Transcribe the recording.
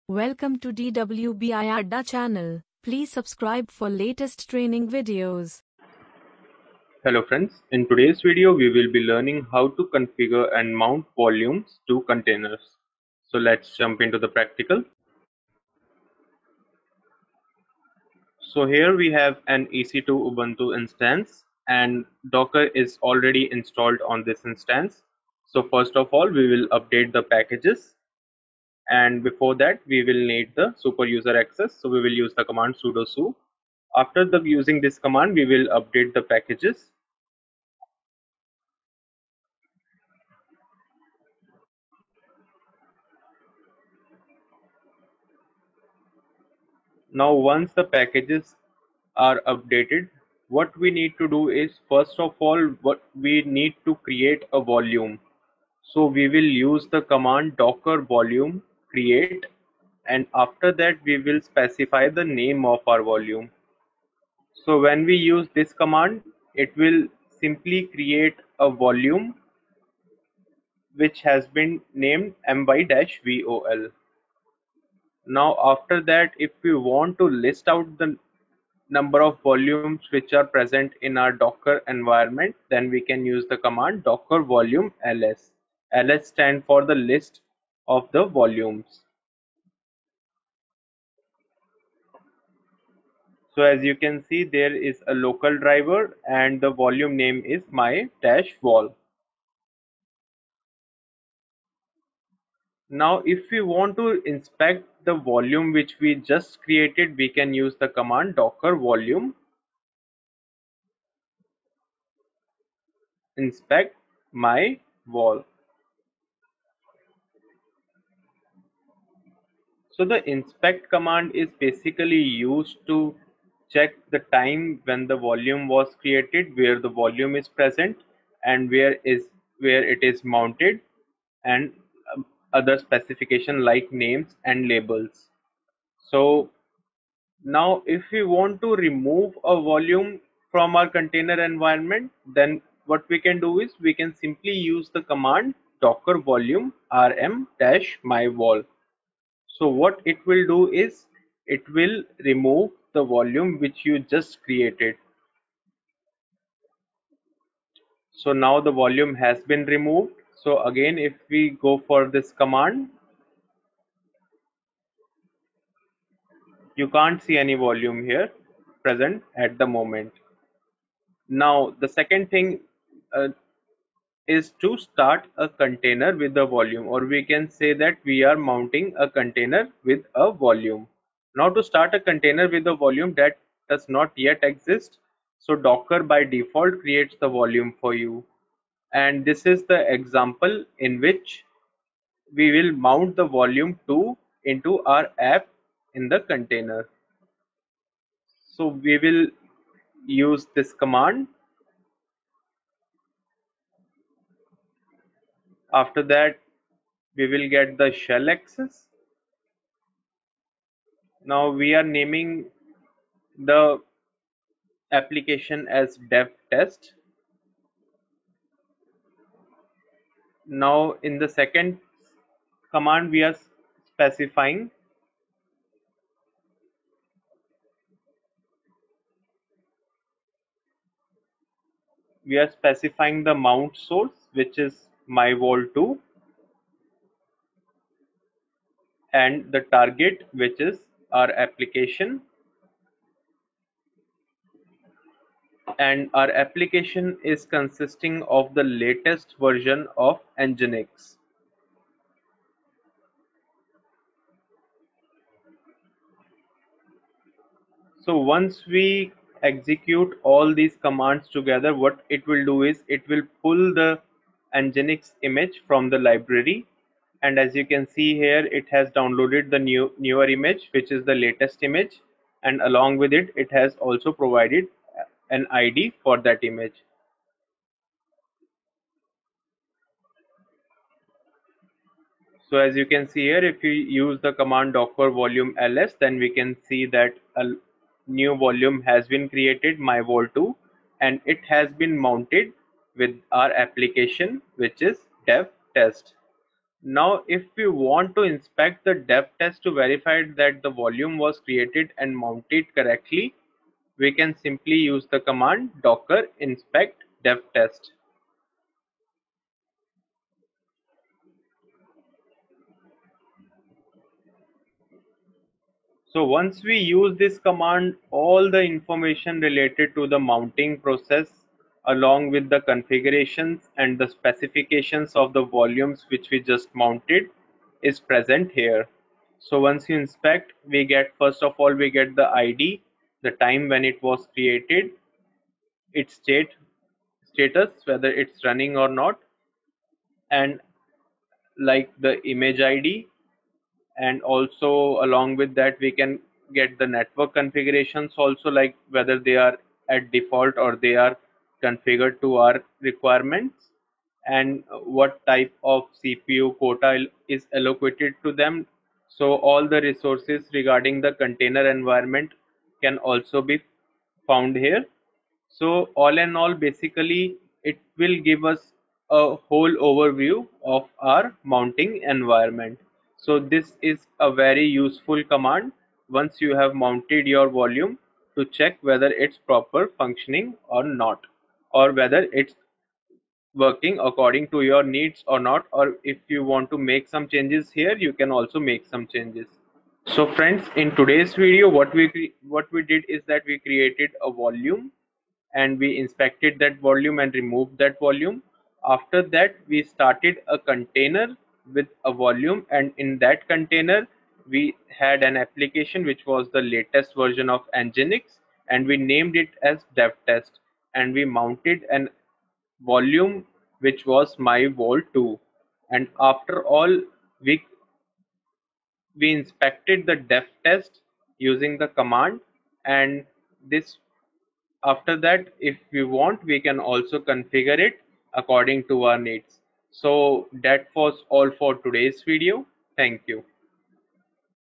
Welcome to DWBIADDA channel. Please subscribe for latest training videos. Hello friends, in today's video we will be learning how to configure and mount volumes to containers. So let's jump into the practical. So here we have an EC2 Ubuntu instance and Docker is already installed on this instance. So first of all we will update the packages, and before that we will need the super user access. So we will use the command sudo su. After using this command we will update the packages. Now once the packages are updated, what we need to do is, first of all, what we need to create a volume. So we will use the command docker volume create, and after that we will specify the name of our volume. So when we use this command, it will simply create a volume which has been named my-vol. Now after that, if we want to list out the number of volumes which are present in our Docker environment, then we can use the command docker volume ls. Ls stand for the list of the volumes. So as you can see, there is a local driver and the volume name is my-vol. Now if we want to inspect the volume which we just created, we can use the command docker volume inspect my-vol. So the inspect command is basically used to check the time when the volume was created, where the volume is present, and where it is mounted, and other specification like names and labels. So now if we want to remove a volume from our container environment, then what we can do is we can simply use the command docker volume rm-my-vol. So what it will do is it will remove the volume which you just created. So now the volume has been removed. So again, if we go for this command, you can't see any volume here present at the moment. Now the second thing is to start a container with a volume, or we can say that we are mounting a container with a volume. Now to start a container with a volume that does not yet exist, so Docker by default creates the volume for you, and this is the example in which we will mount the volume 2 into our app in the container. So we will use this command. After that we will get the shell access. Now we are naming the application as dev test. Now in the second command we are specifying the mount source, which is my-vol2, and the target, which is our application, and our application is consisting of the latest version of Nginx. So once we execute all these commands together, what it will do is it will pull the Nginx image from the library, and as you can see here, it has downloaded the newer image, which is the latest image, and along with it, it has also provided an ID for that image. So as you can see here, if you use the command docker volume ls, then we can see that a new volume has been created, my-vol2, and it has been mounted with our application, which is dev test. Now if we want to inspect the depth test to verify that the volume was created and mounted correctly, we can simply use the command docker inspect depth test. So once we use this command, all the information related to the mounting process along with the configurations and the specifications of the volumes which we just mounted is present here. So once you inspect, we get, first of all, we get the ID, the time when it was created, its status, whether it's running or not, and like the image ID, and also along with that we can get the network configurations also, like whether they are at default or they are configured to our requirements, and what type of CPU quota is allocated to them. So all the resources regarding the container environment can also be found here. So all in all, basically it will give us a whole overview of our mounting environment. So this is a very useful command once you have mounted your volume, to check whether it's proper functioning or not, or whether it's working according to your needs or not, or if you want to make some changes here, you can also make some changes. So friends, in today's video, what we did is that we created a volume and we inspected that volume and removed that volume. After that, we started a container with a volume, and in that container we had an application which was the latest version of Nginx, and we named it as DevTest, and we mounted an volume which was myvol2. And after all, we we inspected the depth test using the command, and this, after that, if we want, we can also configure it according to our needs. So that was all for today's video. Thank you.